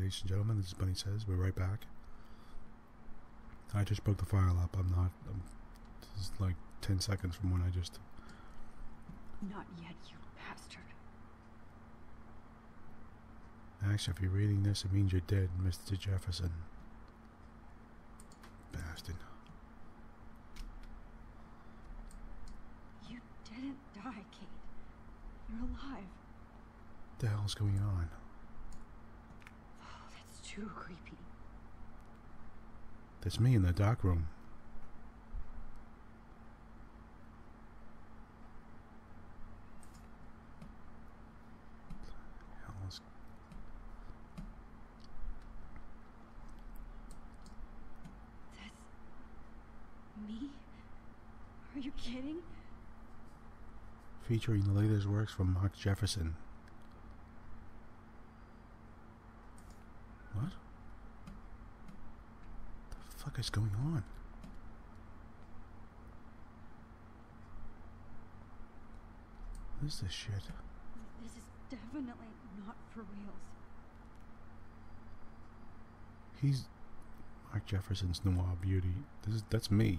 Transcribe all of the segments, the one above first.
ladies and gentlemen. This is Bunny Says. We're right back. I just broke the file up. This is like 10 seconds from when I just... Not yet, you bastard. Actually, if you're reading this, it means you're dead, Mr. Jefferson. Bastard. You didn't die, Kate. You're alive. What the hell's going on? Oh, that's too creepy. That's me in the dark room. Me? Are you kidding? Featuring the latest works from Mark Jefferson. What? The fuck is going on? What is this shit? This is definitely not for reals. He's Mark Jefferson's Noir Beauty. That's me.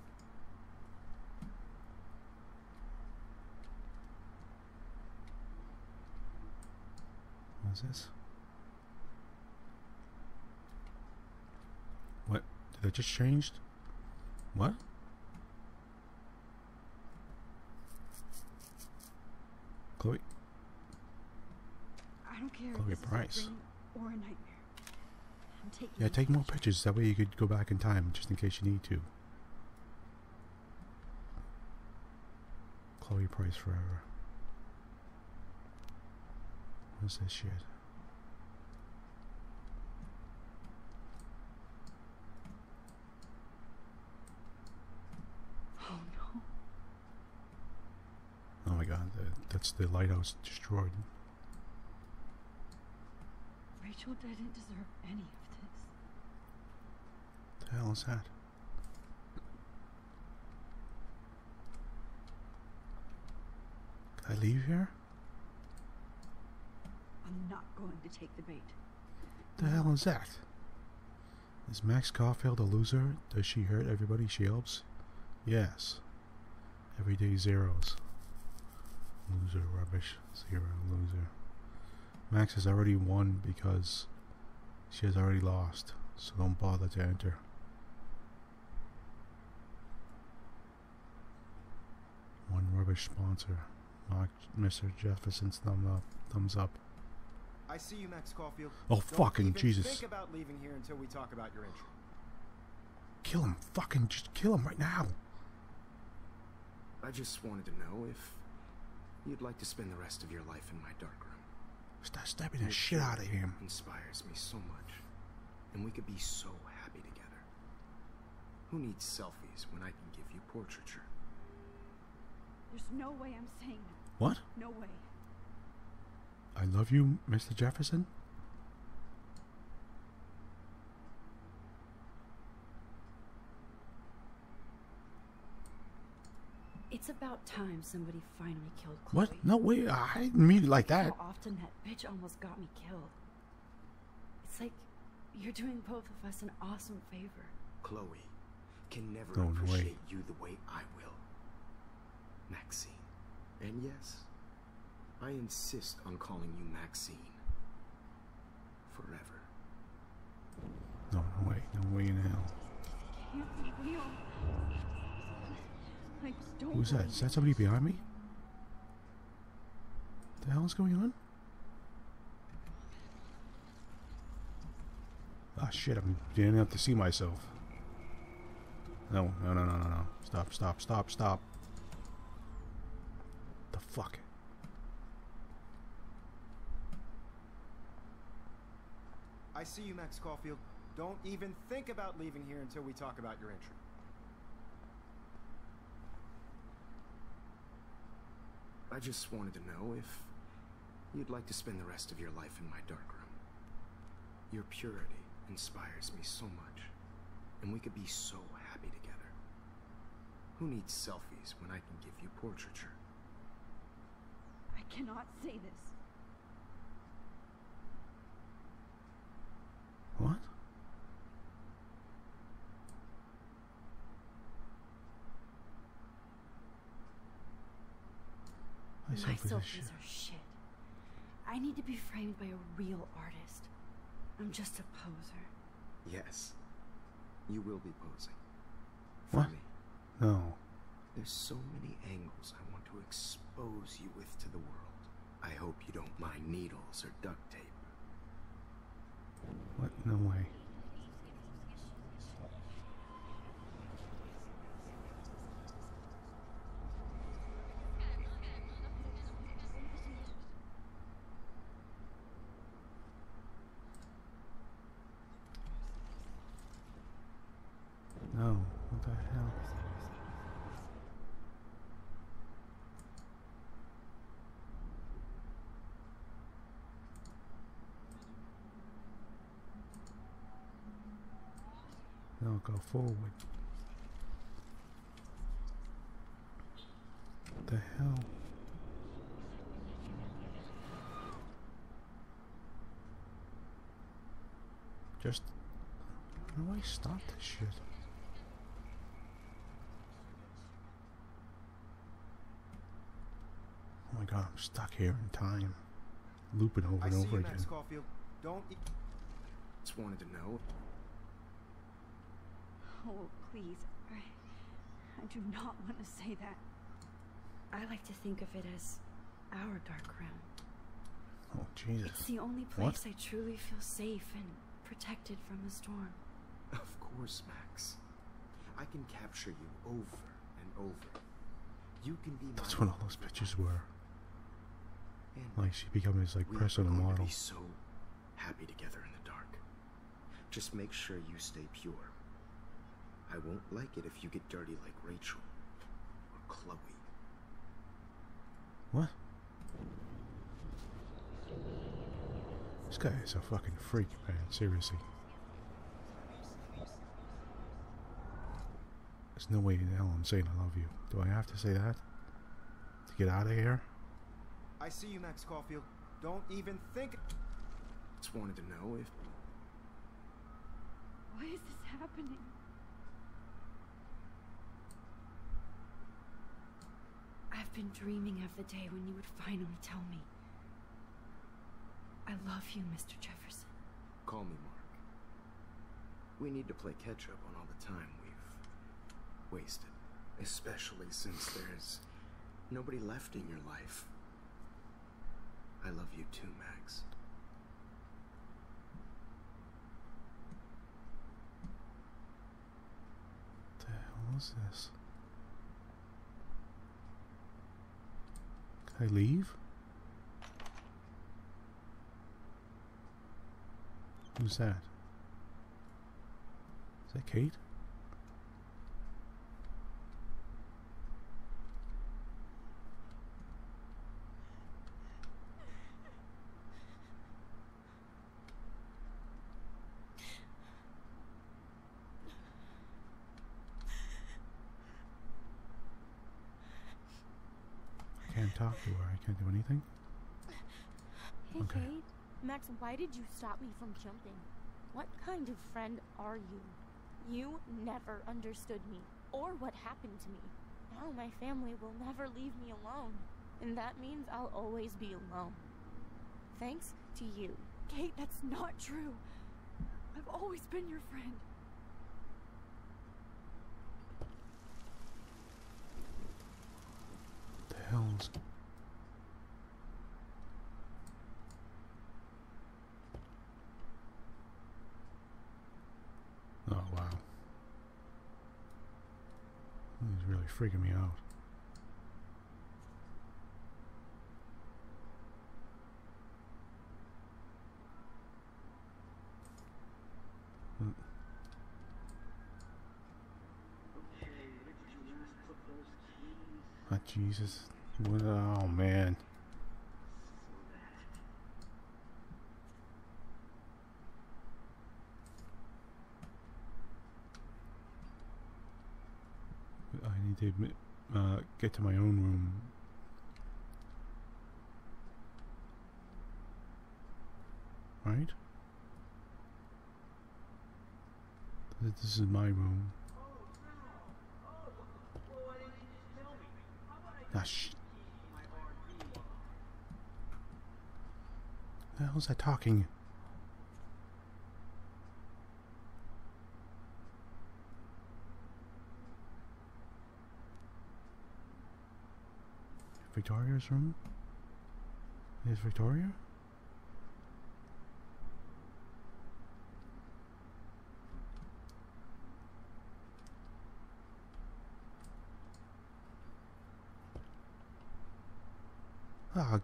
What is this? What? Did that just changed? What? Chloe? I don't care Chloe if this Price. is a dream or a nightmare. I'm taking Yeah, these take more pictures. pictures. That way you could go back in time, just in case you need to. Chloe Price forever. What's this shit? Oh no. Oh my god, that's the lighthouse destroyed. Rachel didn't deserve any of this. What the hell is that? Can I leave here? I'm not going to take the bait. What the hell is that? Is Max Caulfield a loser? Does she hurt everybody she helps? Yes. Everyday zeros. Loser, rubbish, zero, loser. Max has already won because she has already lost, so don't bother to enter. One rubbish sponsor. Mark, Mr. Jefferson's thumbs up. I see you, Max Caulfield. Oh, Don't fucking even Jesus. Think about leaving here until we talk about your entry. Kill him. Fucking just kill him right now. I just wanted to know if you'd like to spend the rest of your life in my dark room. Start stabbing the shit out of him. Inspires me so much, and we could be so happy together. Who needs selfies when I can give you portraiture? There's no way I'm saying that. What? No way. I love you, Mr. Jefferson? It's about time somebody finally killed Chloe. What? No, wait, I didn't mean it like that. How often that bitch almost got me killed. It's like you're doing both of us an awesome favor. Chloe can never No appreciate way. you the way I will. Maxine. And yes, I insist on calling you Maxine. Forever. No, no way. No way in hell. Can't be real. I just don't Who's that? believe Is that somebody behind me? What the hell is going on? Ah, shit, I'm beginning up to see myself. No, no, no, no, no, no. Stop, stop, stop, stop. The fuck? I see you, Max Caulfield. Don't even think about leaving here until we talk about your entry. I just wanted to know if you'd like to spend the rest of your life in my dark room. Your purity inspires me so much, and we could be so happy together. Who needs selfies when I can give you portraiture? I cannot say this. Myself My is a selfies are shit. I need to be framed by a real artist. I'm just a poser. Yes, you will be posing. What? For me. No. There's so many angles I want to expose you with to the world. I hope you don't mind needles or duct tape. What? No way. No. What the hell? No, go forward. What the hell? Just... How do I stop this shit? Oh my god, I'm stuck here in time. Looping over and over again. Max Caulfield. Don't just wanted to know. Oh, please. I do not want to say that. I like to think of it as our dark room. Oh, Jesus. It's the only place I truly feel safe and protected from the storm. Of course, Max. I can capture you over and over. You can be That's my what all those pictures were. and Like she became his like we persona are going model. to be so happy together in the dark. Just make sure you stay pure. I won't like it if you get dirty like Rachel or Chloe. What? This guy is a fucking freak, man. Seriously. There's no way in hell I'm saying I love you. Do I have to say that? To get out of here? I see you, Max Caulfield. Don't even think. Just wanted to know if. Why is this happening? I've been dreaming of the day when you would finally tell me. I love you, Mr. Jefferson. Call me Mark. We need to play catch up on all the time we've wasted. Especially since there's nobody left in your life. I love you too, Max. What the hell is this? Can I leave? Who's that? Is that Kate? I can't talk to her. I can't do anything. Hey, Okay. Kate. Max, why did you stop me from jumping? What kind of friend are you? You never understood me, or what happened to me. Now my family will never leave me alone, and that means I'll always be alone. Thanks to you. Kate, that's not true. I've always been your friend. The hell's... Oh, wow. He's really freaking me out. Oh, Jesus. What, oh, man. I need to get to my own room. Right? This is my room. Ah, The hell's that talking? Victoria's room? Is Victoria? Ah.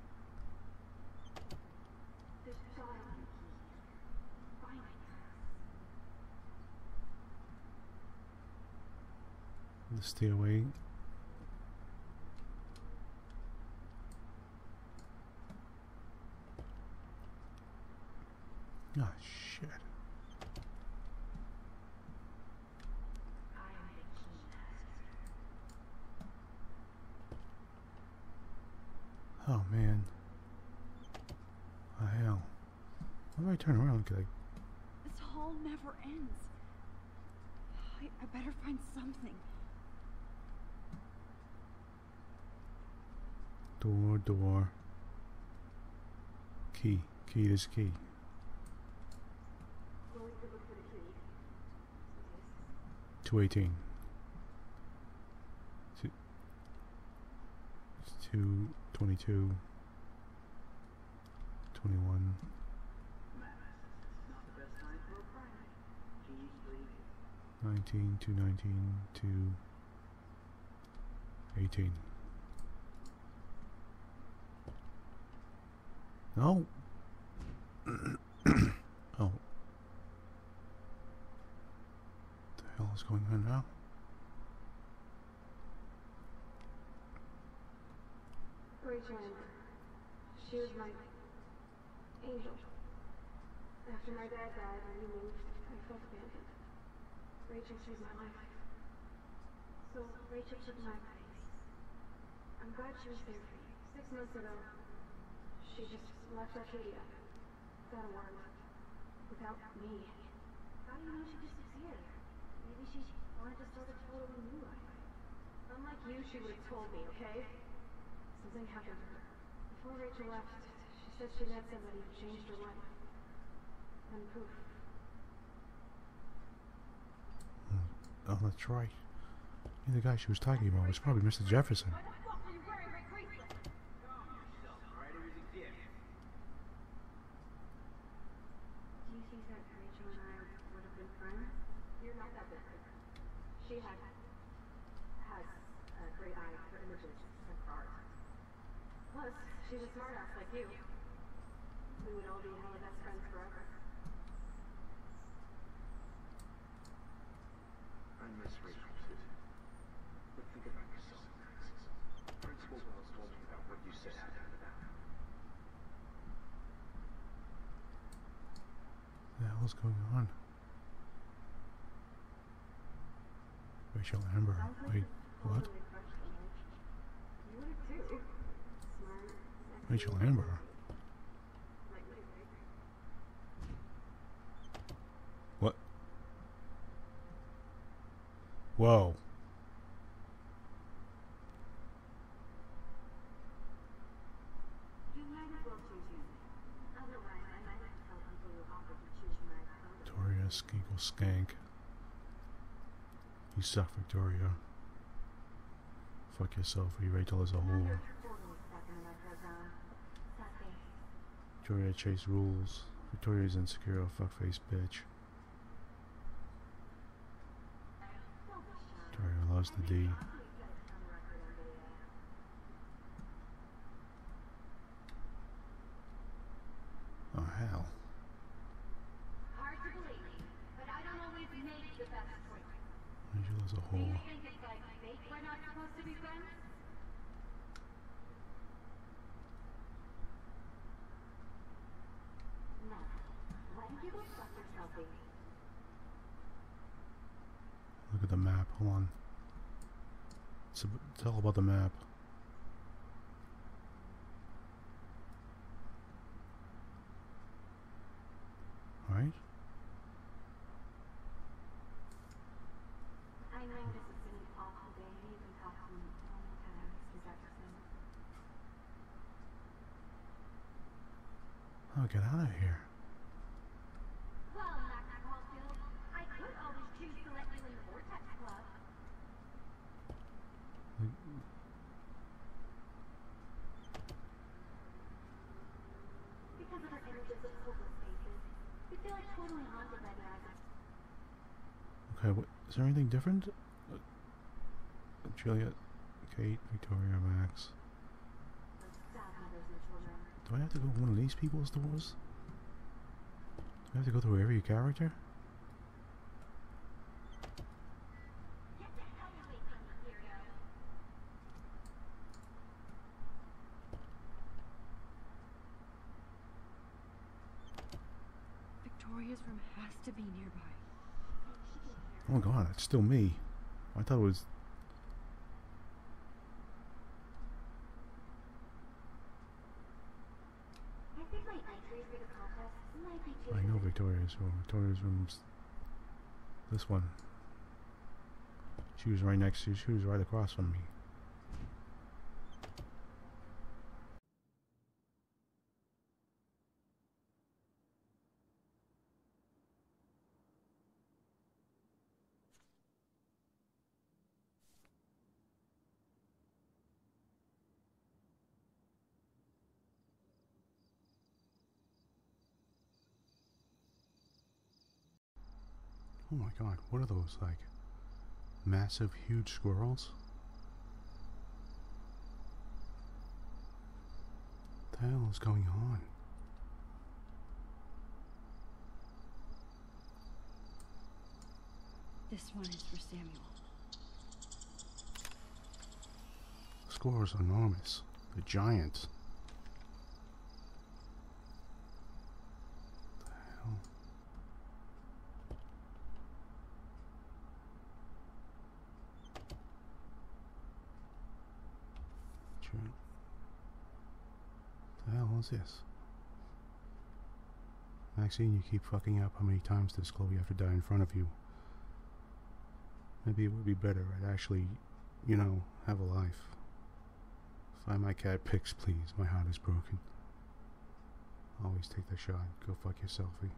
The stairway. Ah, shit. Oh, man. Oh, hell. Why do I turn around? Could I... This hall never ends. I better find something. Door. Key. Key is key. 218. 222. 21. 19, 219, 218. No. Oh. What the hell is going on now? Rachel Amber. She was my angel. After my dad died and we moved, I felt abandoned. Rachel saved my life. So Rachel took my place. I'm glad she was there for you. 6 months ago, she just left Arcadia. Without a word. Without me. How do you know she disappeared? Maybe she wanted to start a totally new life. Unlike you, she would have told me, okay? Something happened to her. Before Rachel left, she said she met somebody who changed her life. And poof. Oh, that's right. Yeah, the guy she was talking about was probably Mr. Jefferson. Do you think that Rachel and I would have been friends? You're not that different. She has a great eye for images and for art. Plus, she's a smartass like you. We would all be hella best friends forever. I miss Rachel, Susan. But think about yourself, Max. Principal Wells told me about what you said happened about him. What the hell is going on? Rachel Amber. Wait, what? You would have too. Smart, sexy, Rachel Amber. like me, right? What? Whoa. You might as well choose me. Otherwise, I might have to tell people you offered to choose my phone. Victoria Skinkle Skank. You suck, Victoria. Fuck yourself. You Rachel as a whore. Victoria Chase rules. Victoria's insecure, fuckface bitch. Victoria loves the D. Oh hell. Hard to believe, but I don't always make the best choices. Rachel as a Do you whore. think it's like fate we're not supposed to be friends? No. Why don't you go fuck yourself, baby? Look at the map. Hold on. It's all about the map. Alright? I know this has been an awful day. I even talked to Mr. Jefferson. Okay. get out of here. Well, Max Caulfield, I could always choose to let you in the Vortex Club. Because of our images of hopeless faces, we feel like totally haunted by the eyes of Okay, what, is there anything different? Juliet, Kate, Victoria, Max. sad mothers and children. Do I have to go to one of these people's doors? Do I have to go through every character? Get the hell away from me, weirdo. Victoria's room has to be nearby. Oh my god, it's still me. I thought it was... I think my entry for the contest might be too I know Victoria's room. Victoria's room's this one. She was right next to you. She was right across from me. Oh my god, what are those, like, massive, huge squirrels? What the hell is going on? This one is for Samuel. The squirrels are enormous. They're giant. What the hell? What the hell is this? Maxine, you keep fucking up. How many times does Chloe have to die in front of you? Maybe it would be better I'd actually, you know, have a life. Find my cat pics, please. My heart is broken. Always take the shot. Go fuck your selfie.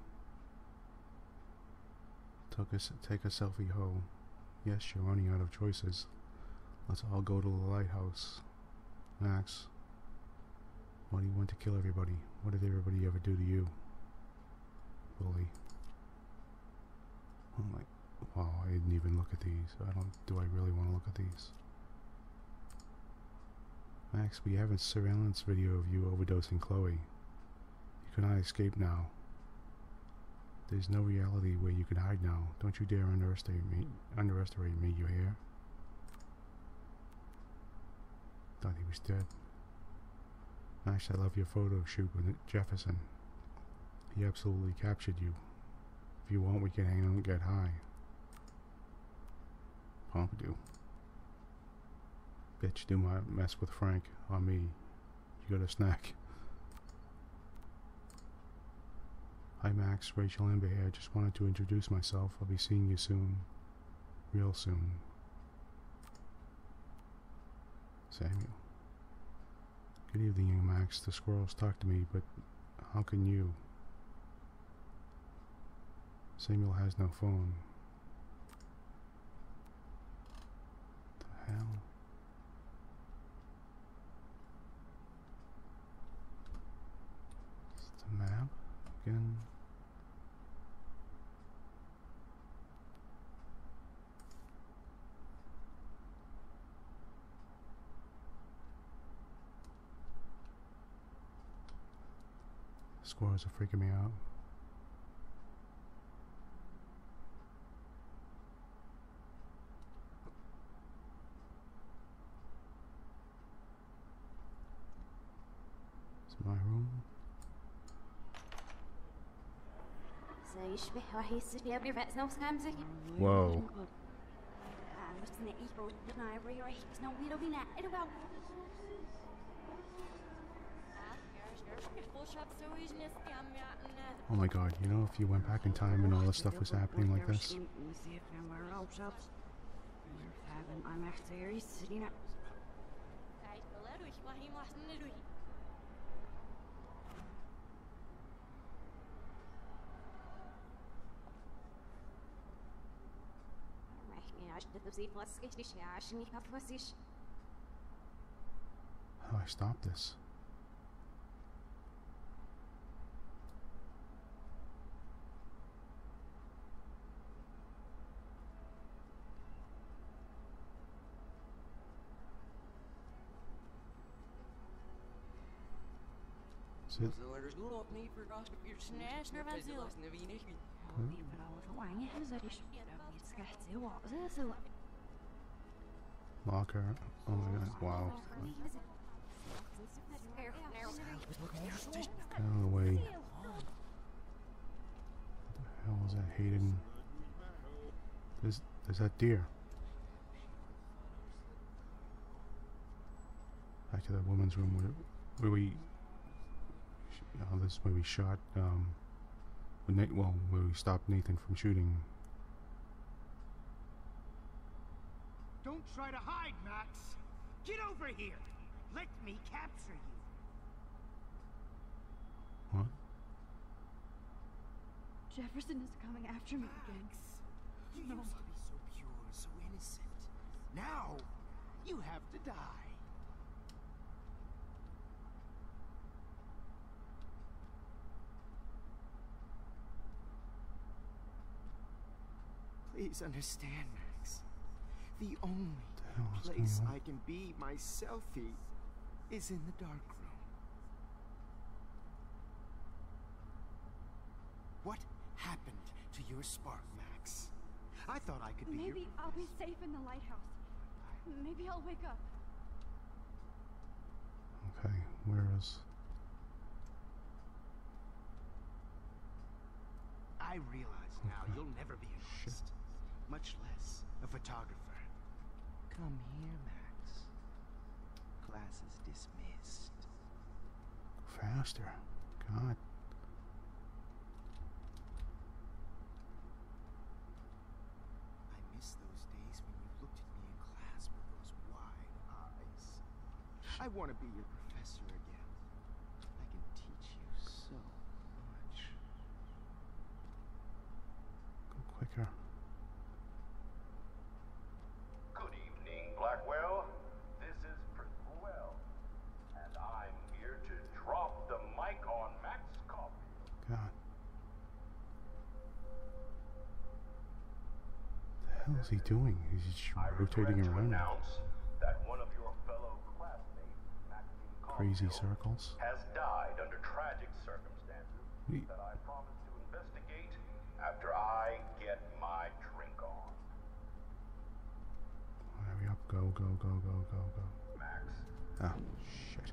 Take a selfie, ho. Yes, you're running out of choices. Let's all go to the lighthouse. Max, why do you want to kill everybody? What did everybody ever do to you? Bully. Oh my... Wow, I didn't even look at these. Do I really want to look at these? Max, we have a surveillance video of you overdosing Chloe. You cannot escape now. There's no reality where you can hide now. Don't you dare underestimate me, you hear? Thought he was dead. Max, I love your photo shoot with Jefferson. He absolutely captured you. If you want, we can hang out and get high. Pompidou. Bitch, do my mess with Frank on me. You got a snack. Hi Max, Rachel Amber here. Just wanted to introduce myself. I'll be seeing you soon. Real soon. Samuel. Good evening, young Max. The squirrels talk to me, but how can you? Samuel has no phone. What the hell? It's the map again. Squirrels are freaking me out. It's my room. Whoa. Oh my god, you know, if you went back in time and all this stuff was happening like this. How do I stop this? Is it? Locker. Oh my god, wow. Get out of the way. What the hell is that, Hayden? There's that deer. Back to that woman's room where we... this is where we shot, where we stopped Nathan from shooting. Don't try to hide, Max! Get over here! Let me capture you! What? Jefferson is coming after me again. You used to be so pure, so innocent. Now, you have to die. Please understand, Max. The only hell is place going on? I can be myself is in the dark room. What happened to your spark, Max? I thought I could be Maybe I'll be safe in the lighthouse. Maybe I'll wake up. Okay, where is... I realize now Okay. you'll never be an Shit. artist, much less a photographer. Come here, Max. Class is dismissed. Faster. God. I miss those days when you looked at me in class with those wide eyes. I want to be your professor again. I can teach you so much. Go quicker. Good evening, Blackwell. This is Principal Well, and I'm here to drop the mic on Max Caulfield. God. The hell is he doing? He's just I rotating regret to around. announce that one of your fellow classmates, Maxine Crazy Caulfield, circles. has died under tragic circumstances Wait. that I promise to investigate after I get my drink on. Hurry up. Go, go, go, go, go, go. Max, Oh, shit.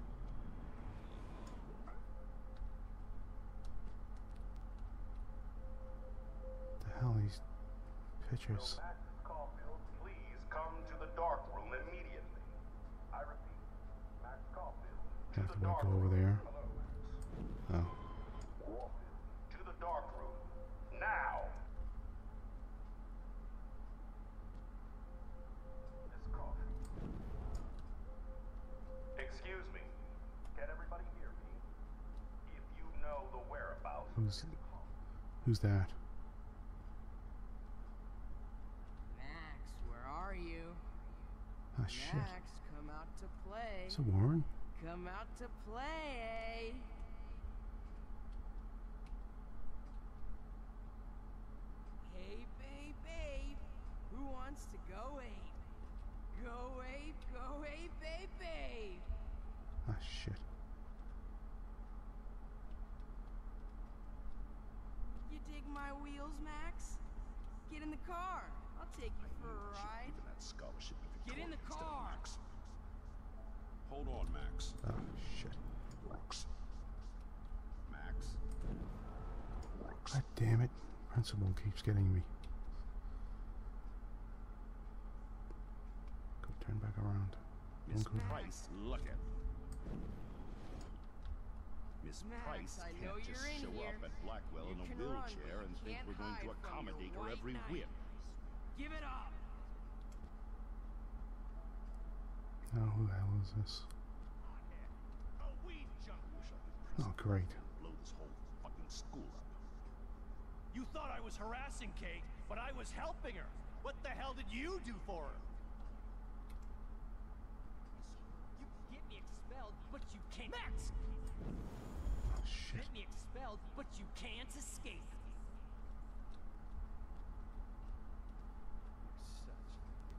The hell, these pictures. Max Caulfield, please come to the dark room immediately. I repeat, Max Caulfield, to Have the to dark go over room. there. Hello, Max. Oh. Caulfield, to the dark room. Now! Miss Caulfield. Excuse me. Can everybody hear me? If you know the whereabouts of Who's- Miss Caulfield, Who's that? Max, where are you? Ah, shit. Max, come out to play. Is it Warren? Come out to play, eh? Hey, babe, babe. Who wants to go ape? Go ape, babe, babe. Ah, shit. You dig my wheels, Max? Get in the car. I'll take you for a ride. Even that scholarship if Get in the instead of car. Max. Hold on, Max. Oh, shit. Brooks. Max. Brooks. God damn it. Principal keeps getting me. Go turn back around. Miss Don't go. Price, look at. Miss Max, Price I know can't just you're in show here. up at Blackwell You in a can run, wheelchair but and you think can't we're going to hide from your accommodate her white every knight. whim. Give it up. Now, who the hell is this? A weed junkie. Wish I could Oh, great. blow this whole fucking school up. You thought I was harassing Kate, but I was helping her. What the hell did you do for her? You get me expelled, but you can't. Max! Oh, shit. Get me expelled, but you can't escape. You're such.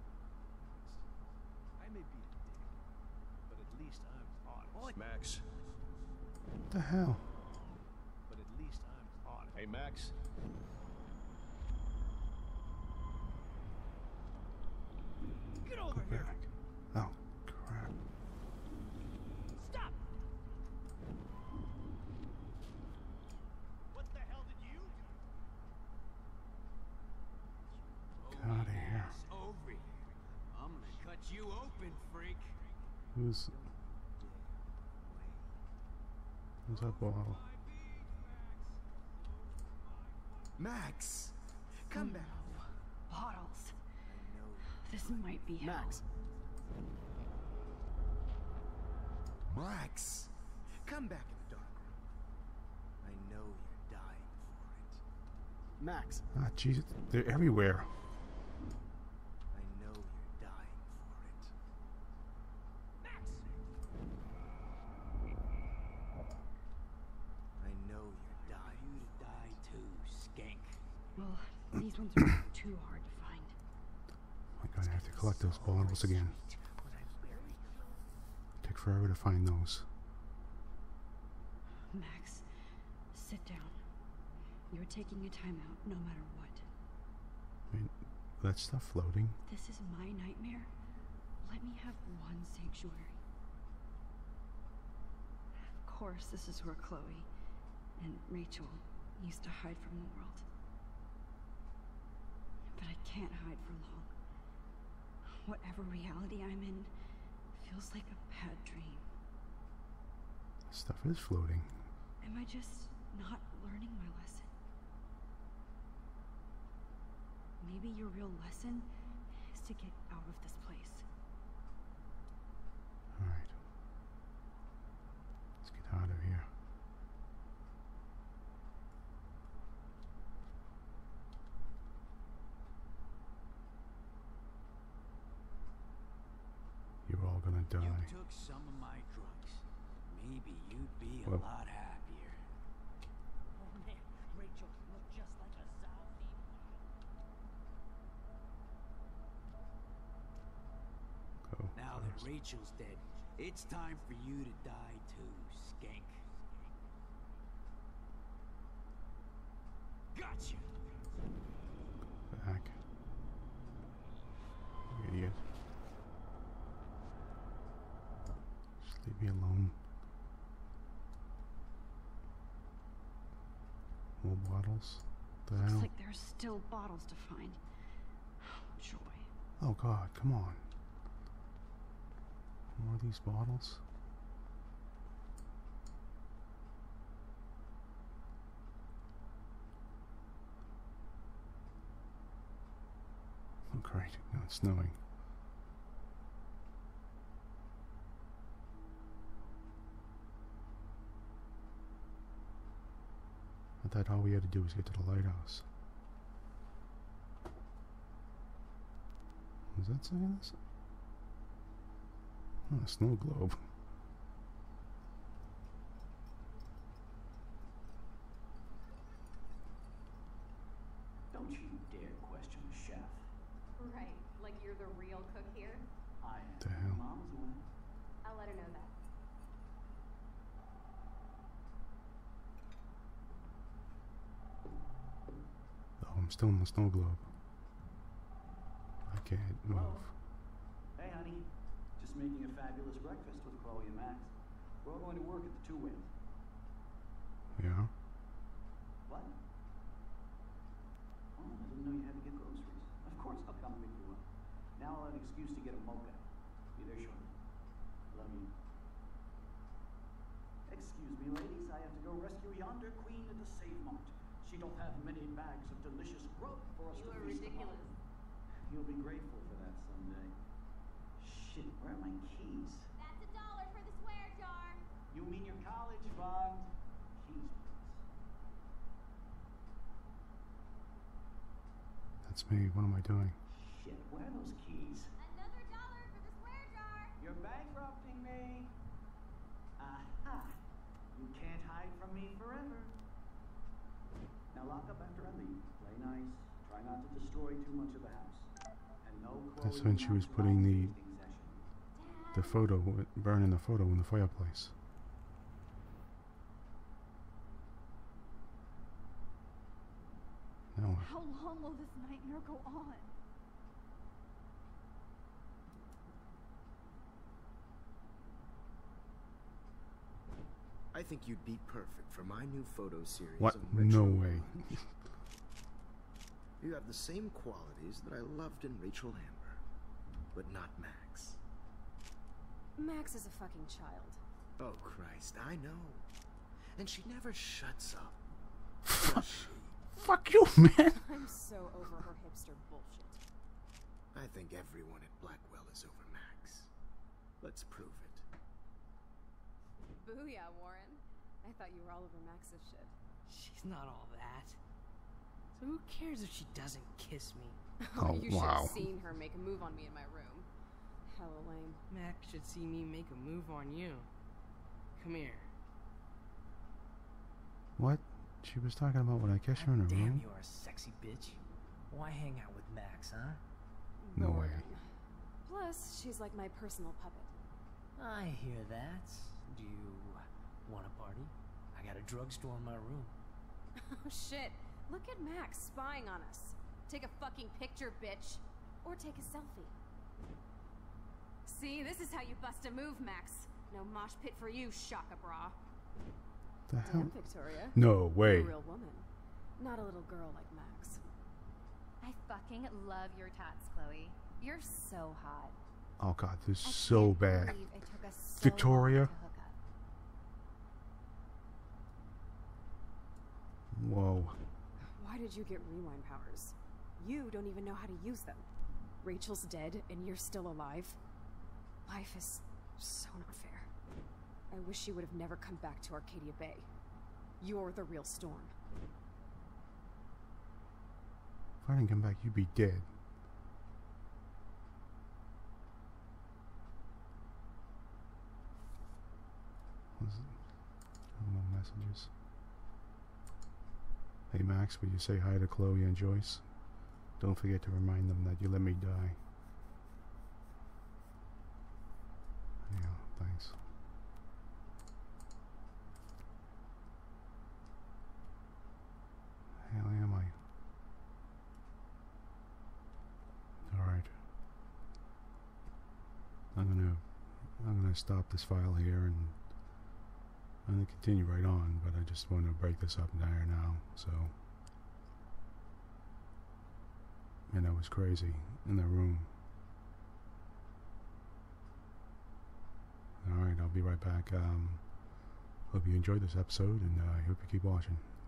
I may be a dick, but at least I'm honest. Max. What the hell? But at least I'm honest. Hey, Max. Get over here! Back. Oh, crap. Stop! What the hell did you do? Get out of here. Over here. I'm gonna cut you open, freak. Who's that bottle? Max! Come back. Bottles. This might be hell. Max! Max! Come back in the dark room. I know you're dying for it. Max! Ah, Jesus. They're everywhere. I know you're dying for it. Max! I know you're dying. You to die too, skank. Well, these ones are too hard to find. I'm gonna have to collect those bottles again. Take forever to find those. Max, sit down. You're taking a timeout no matter what. Wait, that stuff floating? This is my nightmare. Let me have one sanctuary. Of course, this is where Chloe and Rachel used to hide from the world. But I can't hide for long. Whatever reality I'm in feels like a bad dream. Stuff is floating. Am I just not learning my lesson? Maybe your real lesson is to get out of this place. Alright. Let's get out of here. You're all gonna die. You took some of my drugs. Maybe you'd be a Well. lot happier. Oh man, Rachel looked just like a zombie. Go Now that first. Rachel's dead, it's time for you to die too, skank. Gotcha! Back. You idiot. Just leave me alone. More bottles? The Looks hell? like there's still bottles to find. Oh, joy. Oh god, come on. More of these bottles? Oh great, now it's snowing. I thought all we had to do was get to the lighthouse. Was that saying this? Oh, a snow globe. Don't you dare question the chef. Right, like you're the real cook here? I am. The hell? Mama's away. I'll let her know that. Oh, I'm still in the snow globe. I can't move. Hello? Hey, honey. Just making a fabulous breakfast with Chloe and Max. We're all going to work at the Two Winds. Yeah? What? Oh, I didn't know you had to get groceries. Of course I'll come pick you up. Now I'll have an excuse to get a mocha. Be there shortly. Love you. Excuse me, ladies. I have to go rescue yonder queen of the Save Mart. She don't have many bags of delicious grub for us You to are feast ridiculous. upon. You'll be grateful for that someday. Shit, where are my keys? That's $1 for the swear jar. You mean your college fund? Keys, please. That's me. What am I doing? shit. Where are those keys? Another dollar for the swear jar. You're bankrupting me. Aha. You can't hide from me forever. Now lock up after I leave. Play nice. Try not to destroy too much of the house. And no That's when she was putting the photo, burning the photo in the fireplace. No. How long will this nightmare go on? I think you'd be perfect for my new photo series. What? Of No Rachel. way. You have the same qualities that I loved in Rachel Amber, but not Max. Max is a fucking child. Oh, Christ, I know. And she never shuts up. Does she? Fuck you, man. I'm so over her hipster bullshit. I think everyone at Blackwell is over Max. Let's prove it. Booyah, Warren. I thought you were all over Max's shit. She's not all that. So who cares if she doesn't kiss me? Oh, You should wow. have seen her make a move on me in my room. Hella lame. Max should see me make a move on you. Come here. What? She was talking about when I kissed her in her Damn, room? you are a sexy bitch. Why hang out with Max, huh? No way. Warren. Plus, she's like my personal puppet. I hear that. Do you want a party? I got a drugstore in my room. Oh shit. Look at Max spying on us. Take a fucking picture, bitch. Or take a selfie. See, this is how you bust a move, Max. No mosh pit for you, Shaka Bra. The hell? Damn, Victoria. No way. You're a real woman. Not a little girl like Max. I fucking love your tats, Chloe. You're so hot. Oh god, this is I so can't bad. believe it took us so Victoria. long to hook up. Whoa. Why did you get rewind powers? You don't even know how to use them. Rachel's dead and you're still alive. Life is so not fair. I wish she would have never come back to Arcadia Bay. You're the real Storm. If I didn't come back, you'd be dead. What's it? No messages. Hey Max, would you say hi to Chloe and Joyce? Don't forget to remind them that you let me die. Yeah, thanks. Hell am I? Alright. I'm gonna stop this file here and I'm gonna continue right on, but I just want to break this up there now, so. And that was crazy in that room. Alright, I'll be right back. Hope you enjoyed this episode, and I hope you keep watching.